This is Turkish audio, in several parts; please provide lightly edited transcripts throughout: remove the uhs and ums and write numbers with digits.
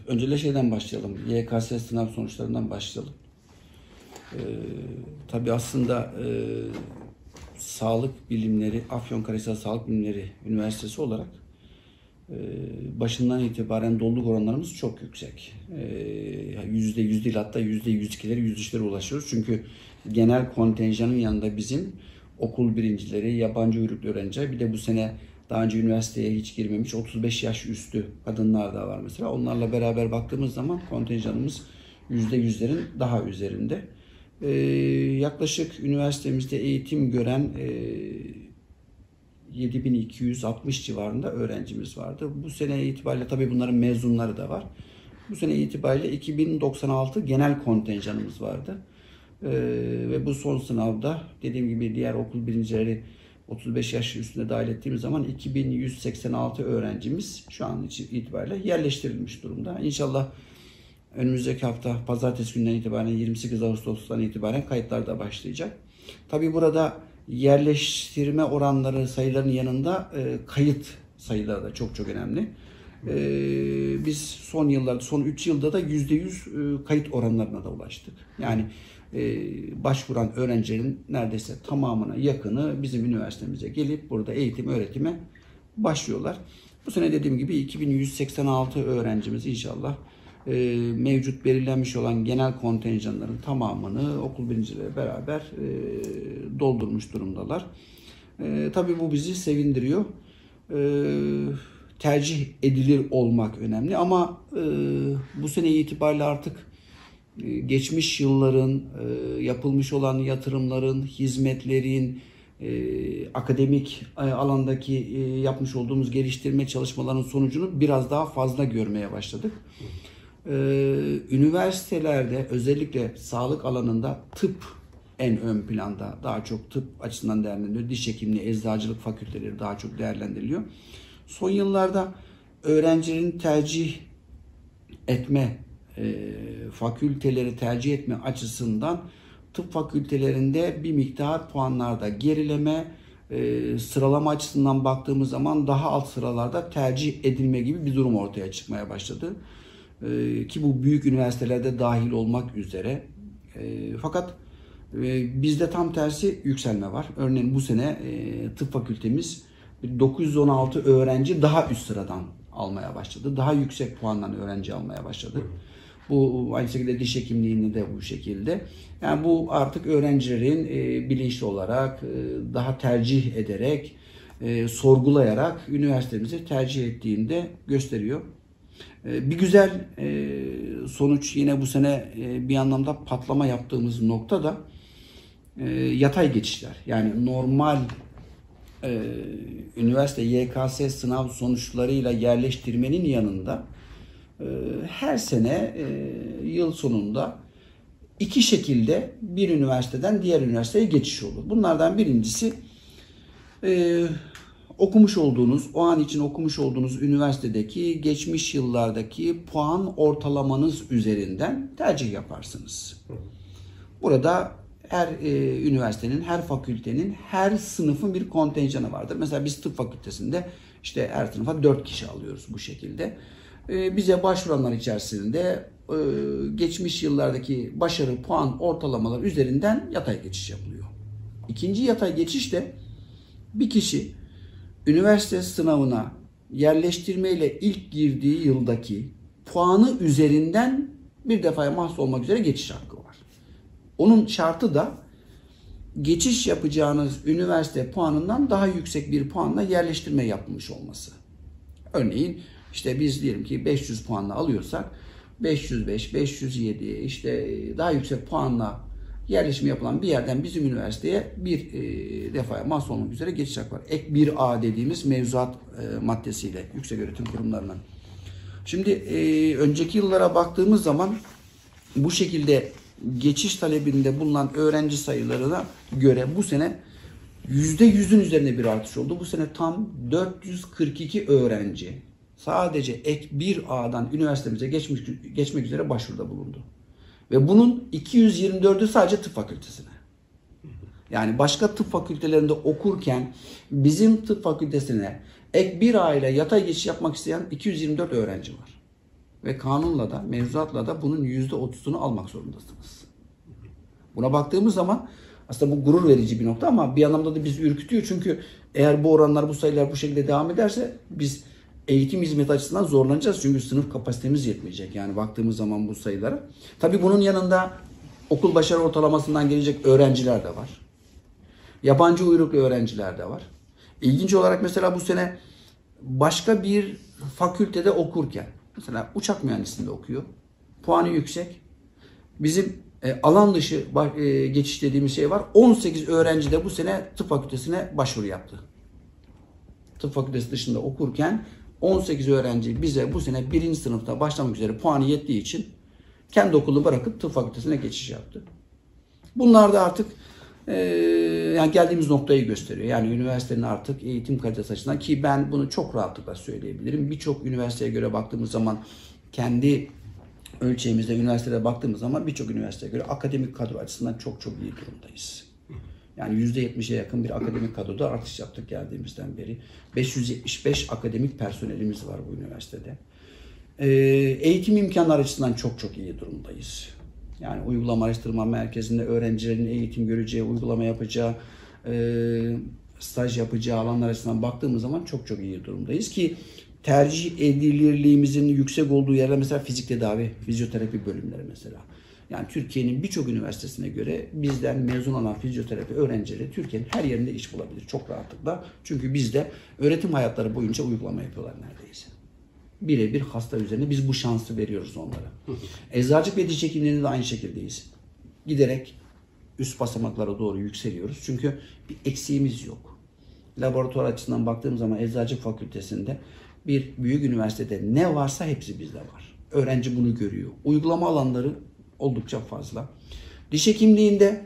Öncelikle şeyden başlayalım. YKS sınav sonuçlarından başlayalım. Tabii aslında Sağlık Bilimleri, Afyonkarahisar Sağlık Bilimleri Üniversitesi olarak başından itibaren doluluk oranlarımız çok yüksek. %100 değil, hatta %102'lere, %103'lere ulaşıyoruz. Çünkü genel kontenjanın yanında bizim okul birincileri, yabancı uyruklu öğrenciler, bir de bu sene daha önce üniversiteye hiç girmemiş 35 yaş üstü kadınlar da var mesela. Onlarla beraber baktığımız zaman kontenjanımız %100'lerin daha üzerinde. Yaklaşık üniversitemizde eğitim gören 7260 civarında öğrencimiz vardı. Bu sene itibariyle tabii bunların mezunları da var. Bu sene itibariyle 2096 genel kontenjanımız vardı. Ve bu son sınavda dediğim gibi diğer okul birincileri 35 yaş üstüne dahil ettiğimiz zaman 2186 öğrencimiz şu an itibariyle yerleştirilmiş durumda. İnşallah önümüzdeki hafta pazartesi günden itibaren 28 Ağustos'tan itibaren kayıtlar da başlayacak. Tabii burada yerleştirme oranları, sayıların yanında kayıt sayıları da çok çok önemli. Biz son yıllarda, son 3 yılda da %100 kayıt oranlarına da ulaştık. Yani başvuran öğrencilerin neredeyse tamamına yakını bizim üniversitemize gelip burada eğitim, öğretime başlıyorlar. Bu sene dediğim gibi 2186 öğrencimiz inşallah mevcut belirlenmiş olan genel kontenjanların tamamını okul birincileriyle beraber doldurmuş durumdalar. Tabii bu bizi sevindiriyor. Tercih edilir olmak önemli ama bu sene itibariyle artık geçmiş yılların yapılmış olan yatırımların, hizmetlerin, akademik alandaki yapmış olduğumuz geliştirme çalışmalarının sonucunu biraz daha fazla görmeye başladık. Üniversitelerde özellikle sağlık alanında tıp en ön planda, daha çok tıp açısından değerlendiriliyor. Diş hekimliği, eczacılık fakülteleri daha çok değerlendiriliyor. Son yıllarda öğrencilerin tercih etme, fakülteleri tercih etme açısından tıp fakültelerinde bir miktar puanlarda gerileme, sıralama açısından baktığımız zaman daha alt sıralarda tercih edilme gibi bir durum ortaya çıkmaya başladı. Ki bu büyük üniversitelerde dahil olmak üzere. Fakat bizde tam tersi yükselme var. Örneğin bu sene tıp fakültemiz 916 öğrenci daha üst sıradan almaya başladı. Daha yüksek puandan öğrenci almaya başladı. Bu aynı şekilde diş hekimliğinde de bu şekilde. Yani bu artık öğrencilerin bilinçli olarak daha tercih ederek, sorgulayarak üniversitemizi tercih ettiğini de gösteriyor. Bir güzel sonuç yine bu sene bir anlamda patlama yaptığımız nokta da yatay geçişler. Yani normal üniversite YKS sınav sonuçlarıyla yerleştirmenin yanında her sene yıl sonunda iki şekilde bir üniversiteden diğer üniversiteye geçiş olur. Bunlardan birincisi okumuş olduğunuz, o an için okumuş olduğunuz üniversitedeki geçmiş yıllardaki puan ortalamanız üzerinden tercih yaparsınız. Burada her üniversitenin, her fakültenin, her sınıfın bir kontenjanı vardır. Mesela biz tıp fakültesinde işte her sınıfa 4 kişi alıyoruz bu şekilde. Bize başvuranlar içerisinde geçmiş yıllardaki başarı puan ortalamaları üzerinden yatay geçiş yapılıyor. İkinci yatay geçiş de bir kişi üniversite sınavına yerleştirmeyle ilk girdiği yıldaki puanı üzerinden bir defaya mahsus olmak üzere geçiş hakkı var. Onun şartı da geçiş yapacağınız üniversite puanından daha yüksek bir puanla yerleştirme yapılmış olması. Örneğin işte biz diyelim ki 500 puanla alıyorsak 505, 507 işte daha yüksek puanla yerleşimi yapılan bir yerden bizim üniversiteye bir defaya mahsus olmak üzere geçiş hakkı var. Ek 1A dediğimiz mevzuat maddesiyle yükseköğretim kurumlarından. Şimdi önceki yıllara baktığımız zaman bu şekilde geçiş talebinde bulunan öğrenci sayılarına göre bu sene %100'ün üzerinde bir artış oldu. Bu sene tam 442 öğrenci sadece ek 1A'dan üniversitemize geçmek üzere başvuruda bulundu. Ve bunun 224'ü sadece tıp fakültesine. Yani başka tıp fakültelerinde okurken bizim tıp fakültesine ek 1A ile yatay geçiş yapmak isteyen 224 öğrenci var. ve kanunla da, mevzuatla da bunun %30'unu almak zorundasınız. Buna baktığımız zaman aslında bu gurur verici bir nokta ama bir anlamda da bizi ürkütüyor. Çünkü eğer bu oranlar, bu sayılar bu şekilde devam ederse biz eğitim hizmeti açısından zorlanacağız. Çünkü sınıf kapasitemiz yetmeyecek. Yani baktığımız zaman bu sayılara. Tabii bunun yanında okul başarı ortalamasından gelecek öğrenciler de var. Yabancı uyruklu öğrenciler de var. İlginç olarak mesela bu sene başka bir fakültede okurken, mesela uçak mühendisliğinde okuyor. Puanı yüksek. Bizim alan dışı geçiş dediğimiz şey var. 18 öğrenci de bu sene tıp fakültesine başvuru yaptı. Tıp fakültesi dışında okurken 18 öğrenci bize bu sene 1. sınıfta başlamak üzere puanı yettiği için kendi okulunu bırakıp tıp fakültesine geçiş yaptı. Bunlar da artık yani geldiğimiz noktayı gösteriyor. Yani üniversitenin artık eğitim kalitesi açısından, ki ben bunu çok rahatlıkla söyleyebilirim. Birçok üniversiteye göre baktığımız zaman, kendi ölçeğimizde üniversitede baktığımız zaman birçok üniversiteye göre akademik kadro açısından çok çok iyi durumdayız. Yani %70'e yakın bir akademik kadroda artış yaptık geldiğimizden beri. 575 akademik personelimiz var bu üniversitede. Eğitim imkanları açısından çok çok iyi durumdayız. Yani uygulama araştırma merkezinde öğrencilerin eğitim göreceği, uygulama yapacağı, staj yapacağı alanlar açısından baktığımız zaman çok çok iyi durumdayız ki tercih edilirliğimizin yüksek olduğu yerler mesela fizik tedavi, fizyoterapi bölümleri mesela. Yani Türkiye'nin birçok üniversitesine göre bizden mezun olan fizyoterapi öğrencileri Türkiye'nin her yerinde iş bulabilir çok rahatlıkla. Çünkü bizde öğretim hayatları boyunca uygulama yapıyorlar neredeyse. Birebir hasta üzerine biz bu şansı veriyoruz onlara. Eczacılık ve diş hekimliğinde de aynı şekildeyiz. Giderek üst basamaklara doğru yükseliyoruz. Çünkü bir eksiğimiz yok. Laboratuvar açısından baktığım zaman Eczacılık Fakültesi'nde bir büyük üniversitede ne varsa hepsi bizde var. Öğrenci bunu görüyor. Uygulama alanları oldukça fazla. Diş hekimliğinde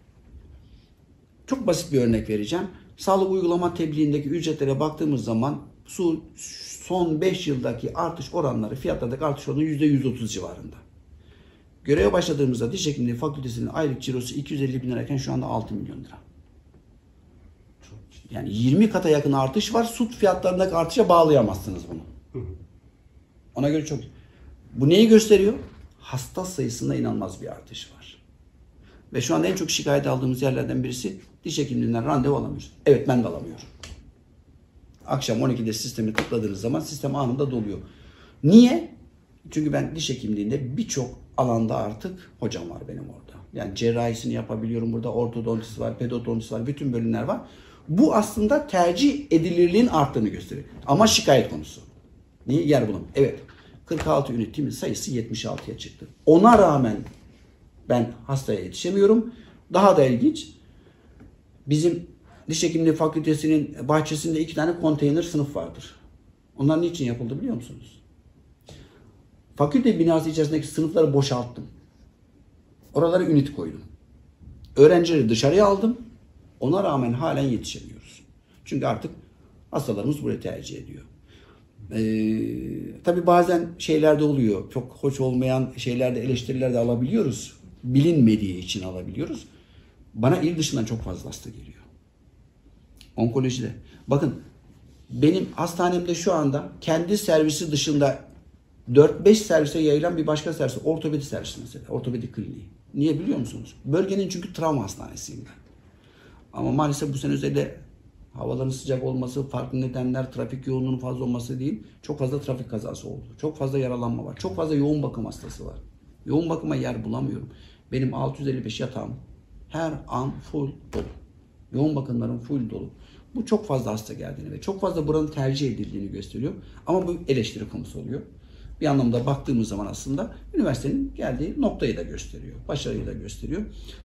çok basit bir örnek vereceğim. Sağlık uygulama tebliğindeki ücretlere baktığımız zaman son 5 yıldaki artış oranları, fiyatlardaki artış oranı %130 civarında. Göreve başladığımızda diş hekimliği fakültesinin aylık cirosu 250 bin lirayken şu anda 6 milyon lira. Yani 20 kata yakın artış var. Süt fiyatlarındaki artışa bağlayamazsınız bunu. Ona göre çok. Bu neyi gösteriyor? Hasta sayısında inanılmaz bir artış var. Ve şu anda en çok şikayet aldığımız yerlerden birisi diş hekimliğinden randevu alamıyoruz. Evet, ben de alamıyorum. Akşam 12'de sistemi tıkladığınız zaman sistem anında doluyor. Niye? Çünkü ben diş hekimliğinde birçok alanda artık hocam var benim orada. Yani cerrahisini yapabiliyorum burada. Ortodontist var, pedodontist var, bütün bölümler var. Bu aslında tercih edilirliğin arttığını gösteriyor. Ama şikayet konusu. Niye? Yer bulamıyor. Evet. 46 ünitemin sayısı 76'ya çıktı. Ona rağmen ben hastaya yetişemiyorum. Daha da ilginç. Bizim diş hekimliği fakültesinin bahçesinde 2 tane konteyner sınıf vardır. Onlar niçin yapıldı biliyor musunuz? Fakülte binası içerisindeki sınıfları boşalttım. Oralara ünit koydum. Öğrencileri dışarıya aldım. Ona rağmen halen yetişemiyoruz. Çünkü artık hastalarımız burayı tercih ediyor. Tabii bazen şeyler de oluyor. Çok hoş olmayan şeylerde, eleştiriler de alabiliyoruz. Bilinmediği için alabiliyoruz. Bana il dışından çok fazla hasta geliyor. Onkolojide. Bakın benim hastanemde şu anda kendi servisi dışında 4-5 servise yayılan bir başka servis. Ortopedi servisi mesela. Ortopedi kliniği. Niye biliyor musunuz? Bölgenin çünkü travma hastanesiyim ben. Ama maalesef bu sene özellikle havaların sıcak olması, farklı nedenler, trafik yoğunluğunun fazla olması değil. Çok fazla trafik kazası oldu. Çok fazla yaralanma var. Çok fazla yoğun bakım hastası var. Yoğun bakıma yer bulamıyorum. Benim 655 yatağım her an full dolu. Yoğun bakımlarım full dolu. Bu çok fazla hasta geldiğini ve çok fazla buranın tercih edildiğini gösteriyor. Ama bu eleştiri konusu oluyor. Bir anlamda baktığımız zaman aslında üniversitenin geldiği noktayı da gösteriyor. Başarıyı da gösteriyor.